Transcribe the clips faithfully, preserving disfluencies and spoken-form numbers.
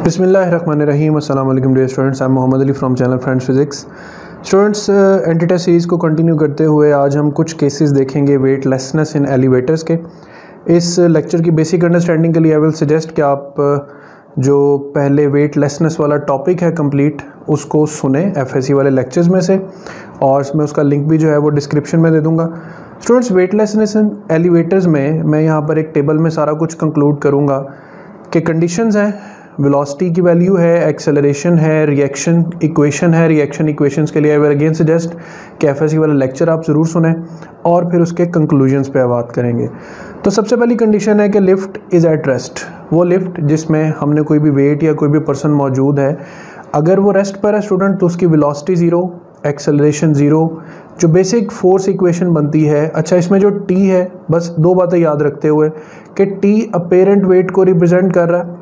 बिस्मिल्लाहिर्रहमानिर्रहीम। अस्सलाम वालेकुम dear students, I am Mohammad Ali from channel friends physics. Students, entry test series को कंटिन्यू करते हुए आज हम कुछ केसेस देखेंगे वेटलेसनेस इन एलिवेटर्स के। इस लेक्चर की बेसिक अंडरस्टैंडिंग के लिए आई विल सजेस्ट कि आप जो पहले वेटलेसनेस वाला टॉपिक है कंप्लीट उसको सुने एफएससी वाले लेक्चर्स में से, और मैं उसका लिंक भी जो है वो डिस्क्रिप्शन में दे दूँगा। स्टूडेंट्स, वेटलेसनेस इन एलिवेटर्स में मैं यहाँ पर एक टेबल में सारा कुछ कंक्लूड करूँगा कि कंडीशंस हैं, वेलोसिटी की वैल्यू है, एक्सेलरेशन है, रिएक्शन इक्वेशन है। रिएक्शन इक्वेशंस के लिए आई विल अगेन सजेस्ट कि एफएससी वाला लेक्चर आप ज़रूर सुने और फिर उसके कंक्लूजन्स पे बात करेंगे। तो सबसे पहली कंडीशन है कि लिफ्ट इज़ एट रेस्ट। वो लिफ्ट जिसमें हमने कोई भी वेट या कोई भी पर्सन मौजूद है, अगर वो रेस्ट पर है स्टूडेंट तो उसकी वेलोसिटी ज़ीरो, एक्सेलरेशन ज़ीरो। जो बेसिक फोर्स इक्वेशन बनती है, अच्छा इसमें जो टी है, बस दो बातें याद रखते हुए कि टी अपेरेंट वेट को रिप्रेजेंट कर रहा है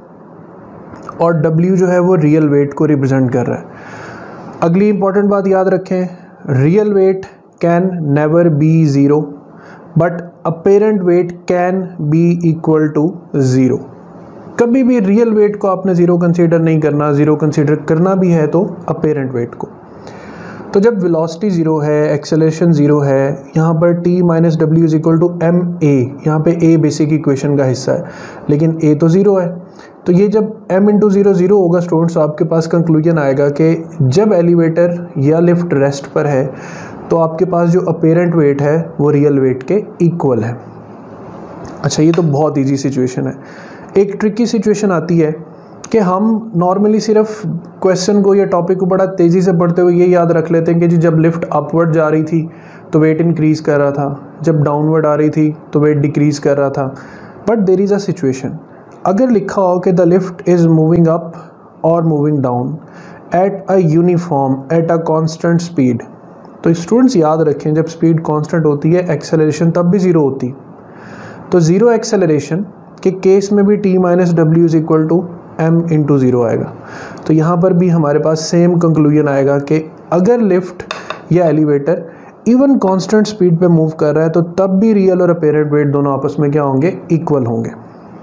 और W जो है वो रियल वेट को रिप्रेजेंट कर रहा है। अगली इंपॉर्टेंट बात याद रखें, real weight can never be zero but apparent weight can be equal to zero. कभी भी रियल वेट को आपने ज़ीरो कंसीडर नहीं करना, ज़ीरो कंसीडर करना भी है तो अपेरेंट वेट को। तो जब वेलोसिटी ज़ीरो है, एक्सेलरेशन ज़ीरो है, यहाँ पर t minus W is equal to M A, यहाँ पे a बेसिक इक्वेशन का हिस्सा है लेकिन a तो ज़ीरो है। तो ये जब m इंटू ज़ीरो ज़ीरो होगा स्टूडेंट्स, आपके पास कंक्लूजन आएगा कि जब एलिवेटर या लिफ्ट रेस्ट पर है तो आपके पास जो अपेरेंट वेट है वो रियल वेट के इक्वल है। अच्छा, ये तो बहुत ईजी सिचुएशन है। एक ट्रिकी सिचुएशन आती है कि हम नॉर्मली सिर्फ क्वेश्चन को या टॉपिक को बड़ा तेज़ी से पढ़ते हुए ये याद रख लेते हैं कि जी जब लिफ्ट अपवर्ड जा रही थी तो वेट इंक्रीज़ कर रहा था, जब डाउनवर्ड आ रही थी तो वेट डिक्रीज़ कर रहा था। But there is a situation, अगर लिखा हो कि the lift is moving up और moving down at a uniform at a constant speed, तो स्टूडेंट्स याद रखें जब स्पीड कांस्टेंट होती है एक्सेलरेशन तब भी ज़ीरो होती। तो ज़ीरो एक्सेलरेशन के केस में भी T minus W is equal to M into zero आएगा। तो यहाँ पर भी हमारे पास सेम कंक्लूजन आएगा कि अगर लिफ्ट या एलिवेटर इवन कांस्टेंट स्पीड पे मूव कर रहा है तो तब भी रियल और अपेरेंट वेट दोनों आपस में क्या होंगे, इक्वल होंगे।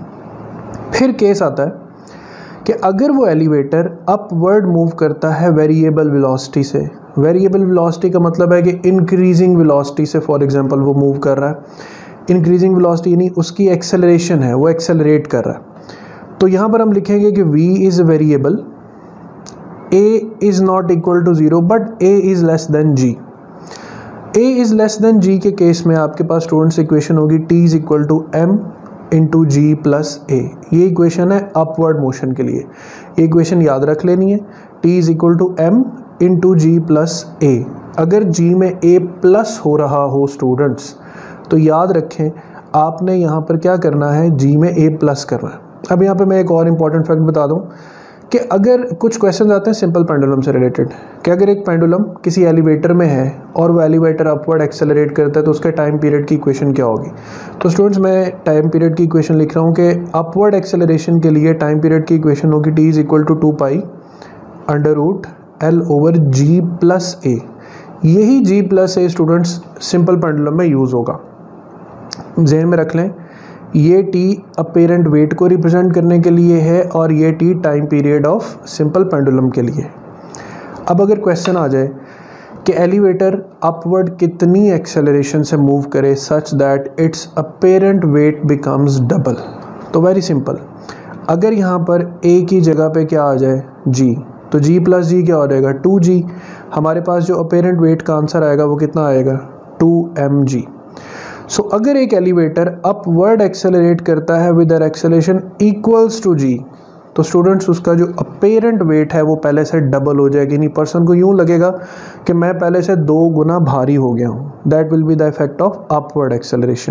फिर केस आता है कि अगर वो एलिवेटर अपवर्ड मूव करता है वेरिएबल वेलोसिटी से। वेरिएबल वेलोसिटी का मतलब है कि इंक्रीजिंग वेलोसिटी से फॉर एग्जांपल वो मूव कर रहा है। इंक्रीजिंग वेलोसिटी यानी उसकी एक्सेलरेशन है, वो एक्सेलरेट कर रहा है। तो यहाँ पर हम लिखेंगे कि v is variable, a is not equal to zero but a is less than g। a is less than g के केस में आपके पास स्टूडेंट्स इक्वेशन होगी t is equal to m into G plus A. ये equation है upward motion के लिए, ये इक्वेशन याद रख लेनी है, t is equal to m into G plus A. अगर g में a प्लस हो रहा हो स्टूडेंट्स तो याद रखें आपने यहाँ पर क्या करना है, g में a प्लस करना है। अब यहाँ पे मैं एक और इम्पॉर्टेंट फैक्ट बता दूँ कि अगर कुछ क्वेश्चन आते हैं सिंपल पेंडुलम से रिलेटेड कि अगर एक पेंडुलम किसी एलिवेटर में है और वो एलिवेटर अपवर्ड एक्सेलरेट करता है तो उसके टाइम पीरियड की इक्वेशन क्या होगी। तो स्टूडेंट्स, मैं टाइम पीरियड की इक्वेशन लिख रहा हूँ कि अपवर्ड एक्सेलरेशन के लिए टाइम पीरियड की इक्वेशन होगी T is equal to two pi under root L over G plus A. यही G plus A students simple pendulum में यूज़ होगा, ज़हन में रख लें। ये टी अपेरेंट वेट को रिप्रेजेंट करने के लिए है और ये T time period of simple pendulum के लिए। अब अगर क्वेश्चन आ जाए कि एलिवेटर अपवर्ड कितनी एक्सेलरेशन से मूव करे such that its apparent weight becomes double, तो वेरी सिंपल, अगर यहाँ पर a की जगह पे क्या आ जाए g, तो g प्लस जी क्या हो जाएगा, टू जी। हमारे पास जो अपेरेंट वेट का आंसर आएगा वो कितना आएगा, two M G. So so, अगर एक एलिवेटर अपवर्ड एक्सेलरेट करता है with an acceleration equals to G, तो स्टूडेंट्स उसका जो अपेरेंट वेट है वो पहले से डबल हो जाएगी। नहीं, पर्सन को यूँ लगेगा कि मैं पहले से दो गुना भारी हो गया हूँ। That will be the effect of upward acceleration.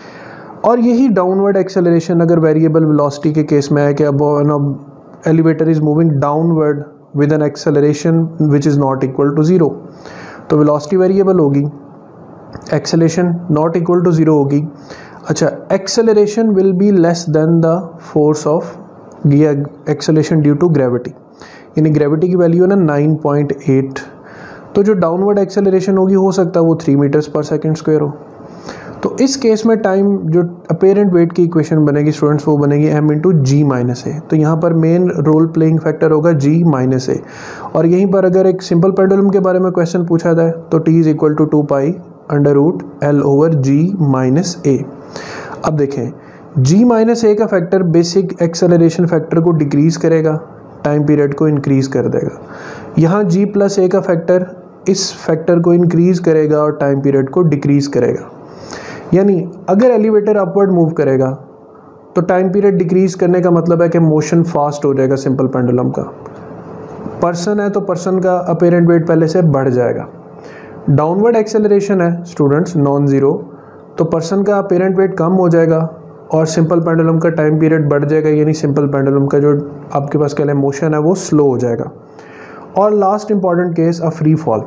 और यही डाउनवर्ड एक्सेलरेशन अगर वेरिएबल वेलोसिटी के केस में है कि अब elevator is moving downward with an acceleration which is not equal to zero, तो वेलोसिटी वेरिएबल होगी, acceleration not equal to zero होगी। अच्छा, acceleration will be less than the force of acceleration due to gravity, यानी gravity की value है ना nine point eight. तो जो डाउनवर्ड एक्सेलरेशन होगी हो सकता है वो थ्री मीटर्स पर सेकेंड स्क्वायर हो। तो इस केस में टाइम जो अपेरेंट वेट की इक्वेशन बनेगी स्टूडेंट्स वो बनेगी M into G minus A. तो यहाँ पर मेन रोल प्लेइंग फैक्टर होगा जी माइनस ए। और यहीं पर अगर एक सिंपल पेंडुलम के बारे में क्वेश्चन पूछा जाए तो T is equal to two pi under root L over G minus A. अब देखें जी माइनस ए का फैक्टर बेसिक एक्सेलरेशन फैक्टर को डिक्रीज करेगा, टाइम पीरियड को इंक्रीज कर देगा। यहाँ जी प्लस ए का फैक्टर इस फैक्टर को इंक्रीज करेगा और टाइम पीरियड को डिक्रीज करेगा। यानी अगर एलिवेटर अपवर्ड मूव करेगा तो टाइम पीरियड डिक्रीज करने का मतलब है कि मोशन फास्ट हो जाएगा सिंपल पेंडुलम का। पर्सन है तो पर्सन का अपेरेंट वेट पहले से बढ़ जाएगा। डाउनवर्ड एक्सेलरेशन है स्टूडेंट्स नॉन ज़ीरो, तो पर्सन का अपेरेंट वेट कम हो जाएगा और सिंपल पेंडुलम का टाइम पीरियड बढ़ जाएगा, यानी सिंपल पेंडुलम का जो आपके पास कह लें मोशन है वो स्लो हो जाएगा। और last important case a free fall.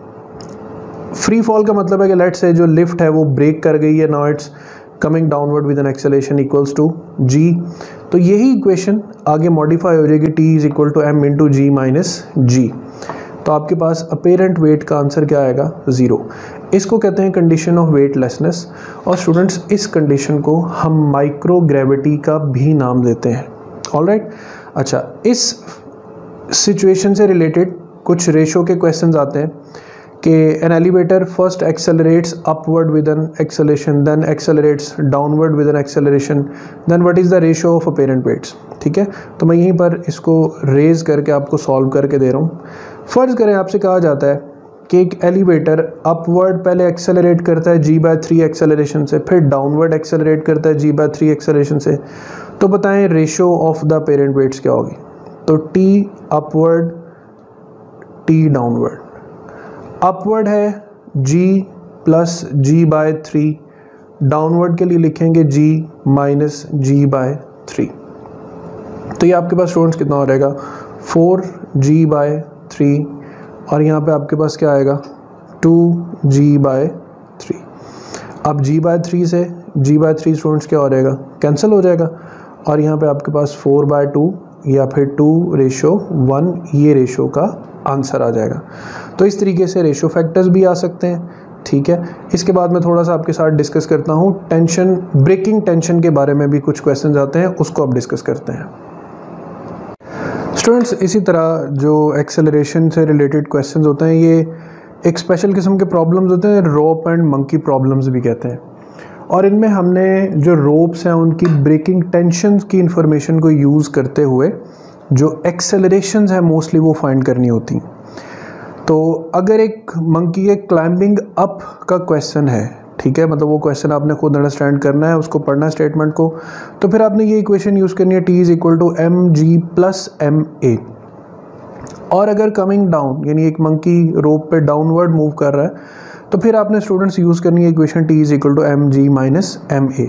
Free fall का मतलब है कि लेट्स से जो लिफ्ट है वो ब्रेक कर गई है, now its coming downward with an acceleration equals to G. तो यही इक्वेशन आगे मॉडिफाई हो जाएगी T is equal to M into G minus G. तो आपके पास अपेरेंट वेट का आंसर क्या आएगा? ज़ीरो। इसको कहते हैं कंडीशन ऑफ वेटलेसनेस। और स्टूडेंट्स इस कंडीशन को हम माइक्रो ग्रेविटी का भी नाम देते हैं। ऑलराइट, अच्छा इस सिचुएशन से रिलेटेड कुछ रेशो के क्वेश्चंस आते हैं कि an elevator first accelerates upward with an acceleration, then accelerates downward with an acceleration, then what is the ratio of apparent weights. ठीक है, तो मैं यहीं पर इसको रेज करके आपको सॉल्व करके दे रहा हूँ। फ़र्ज़ करें आपसे कहा जाता है कि एक एलिवेटर अपवर्ड पहले एक्सेलरेट करता है जी बाय थ्री एक्सेलरेशन से, फिर डाउनवर्ड एक्सेलरेट करता है जी बाय थ्री एक्सेलरेशन से, तो बताएं ratio of the apparent weights क्या होगी? तो T upward T downward. Upward है g plus G by three, downward के लिए लिखेंगे g minus G by three. तो ये आपके पास स्टूडेंट्स कितना हो जाएगा? फोर जी बाय थ्री, और यहाँ पे आपके पास क्या आएगा? Two G by three. अब g बाय थ्री से g बाय थ्री स्टूडेंट्स क्या हो जाएगा? कैंसिल हो जाएगा, और यहाँ पे आपके पास फोर बाय टू या फिर टू रेशो वन, ये रेशो का आंसर आ जाएगा। तो इस तरीके से रेशो फैक्टर्स भी आ सकते हैं। ठीक है, इसके बाद मैं थोड़ा सा आपके साथ डिस्कस करता हूँ टेंशन, ब्रेकिंग टेंशन के बारे में भी कुछ क्वेश्चंस आते हैं, उसको अब डिस्कस करते हैं। स्टूडेंट्स इसी तरह जो एक्सेलरेशन से रिलेटेड क्वेश्चंस होते हैं ये एक स्पेशल किस्म के प्रॉब्लम्स होते हैं, रोप एंड मंकी प्रॉब्लम्स भी कहते हैं। और इनमें हमने जो रोप्स हैं उनकी ब्रेकिंग टेंशन की इंफॉर्मेशन को यूज़ करते हुए जो एक्सेलरेशंस है मोस्टली वो फाइंड करनी होती। तो अगर एक मंकी के क्लाइंबिंग अप का क्वेश्चन है, ठीक है, मतलब वो क्वेश्चन आपने खुद अंडरस्टैंड करना है, उसको पढ़ना है स्टेटमेंट को, तो फिर आपने ये इक्वेशन यूज़ करनी है T is equal to M G plus M A. और अगर कमिंग डाउन यानी एक मंकी रोप पे डाउनवर्ड मूव कर रहा है तो फिर आपने स्टूडेंट्स यूज़ करनी है equation T is equal to M G minus M A.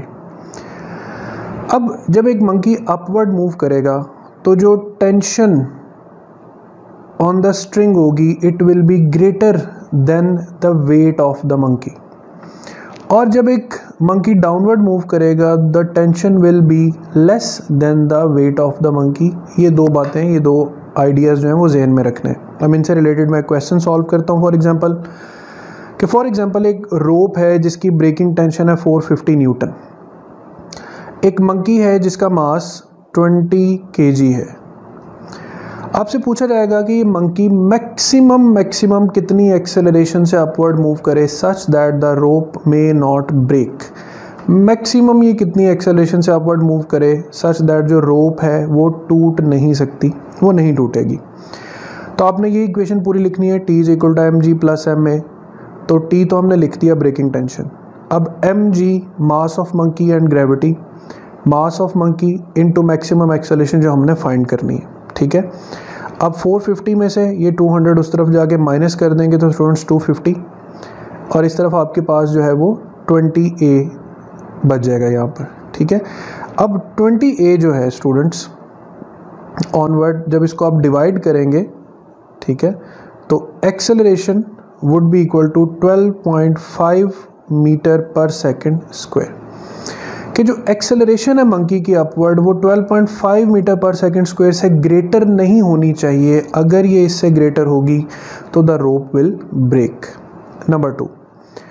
अब जब एक मंकी अपवर्ड मूव करेगा तो जो टेंशन ऑन द स्ट्रिंग होगी it will be greater than the weight of the monkey. और जब एक मंकी डाउनवर्ड मूव करेगा the tension will be less than the weight of the monkey. ये दो बातें, ये दो आइडियाज़ जो हैं वो जहन में रखने हैं। अब इनसे रिलेटेड मैं क्वेश्चन सॉल्व करता हूँ। फॉर एग्जांपल कि फॉर एग्जांपल एक रोप है जिसकी ब्रेकिंग टेंशन है फोर फिफ्टी न्यूटन। एक मंकी है जिसका मास ट्वेंटी केजी है। आपसे पूछा जाएगा कि ये मंकी मैक्सिमम मैक्सिमम कितनी एक्सेलरेशन से अपवर्ड मूव करे such that the rope may not break. Maximum ये कितनी एक्सेलरेशन से अपवर्ड मूव करे सच दैट जो रोप है वो टूट नहीं सकती, वो नहीं टूटेगी। तो आपने ये इक्वेशन पूरी लिखनी है T is equal to M G plus M A. तो टी तो हमने लिख दिया ब्रेकिंग टेंशन। अब M G mass of monkey and gravity, mass of monkey into maximum acceleration जो हमने फाइंड करनी है। ठीक है, अब फोर फिफ्टी में से ये टू हंड्रेड उस तरफ जाके माइनस कर देंगे तो स्टूडेंट्स टू फिफ्टी, और इस तरफ आपके पास जो है वो ट्वेंटी ए बच जाएगा यहाँ पर। ठीक है, अब ट्वेंटी ए जो है स्टूडेंट्स ऑनवर्ड जब इसको आप डिवाइड करेंगे, ठीक है, तो acceleration would be equal to twelve point five meter पर सेकेंड स्क्वायर। कि जो एक्सेलरेशन है मंकी की अपवर्ड वो ट्वेल्व पॉइंट फाइव मीटर पर सेकेंड स्क्वायर से ग्रेटर नहीं होनी चाहिए। अगर ये इससे ग्रेटर होगी तो the rope will break. Number two,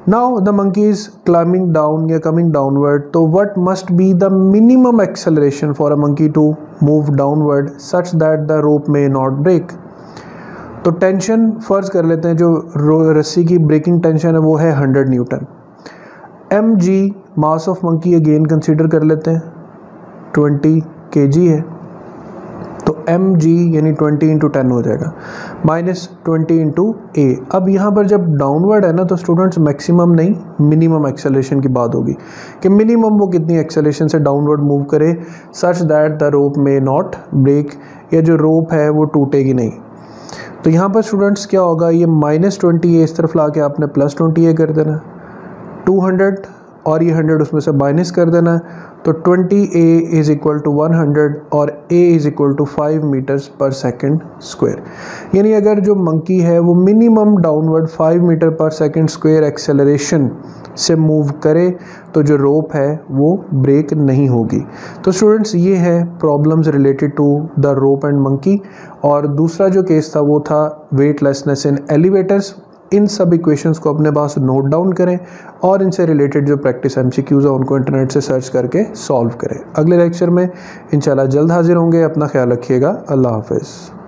now the monkey is climbing down या कमिंग डाउनवर्ड, तो what must be the minimum acceleration for a monkey to move downward such that the rope may not break. तो tension फर्ज कर लेते हैं, जो रस्सी की ब्रेकिंग टेंशन है वो है hundred newton. M G mass of monkey again consider कर लेते हैं, ट्वेंटी के जी है, तो एम जी यानी ट्वेंटी इंटू टेन हो जाएगा, माइनस ट्वेंटी इंटू ए। अब यहाँ पर जब डाउनवर्ड है ना, तो स्टूडेंट्स मैक्सिमम नहीं मिनिमम एक्सेलरेशन की बात होगी कि मिनिमम वो कितनी एक्सेलरेशन से डाउनवर्ड मूव करे such that the rope may not break, या जो रोप है वो टूटेगी नहीं। तो यहाँ पर स्टूडेंट्स क्या होगा, ये माइनस ट्वेंटी ए इस तरफ ला के आपने प्लस ट्वेंटी ए कर देना, टू हंड्रेड और ये हंड्रेड उसमें से माइनस कर देना, तो twenty A is equal to one hundred और A is equal to five meters पर सेकंड स्क्वायर। यानी अगर जो मंकी है वो मिनिमम डाउनवर्ड फाइव मीटर पर सेकंड स्क्वायर एक्सेलरेशन से मूव करे तो जो रोप है वो ब्रेक नहीं होगी। तो स्टूडेंट्स ये है problems related to the rope and monkey. और दूसरा जो केस था वो था वेटलेसनेस इन एलिवेटर्स। इन सब इक्वेशंस को अपने पास नोट डाउन करें और इनसे रिलेटेड जो प्रैक्टिस एमसीक्यूज़ है उनको इंटरनेट से सर्च करके सॉल्व करें। अगले लेक्चर में इंशाल्लाह जल्द हाजिर होंगे। अपना ख्याल रखिएगा। अल्लाह हाफ़िज़।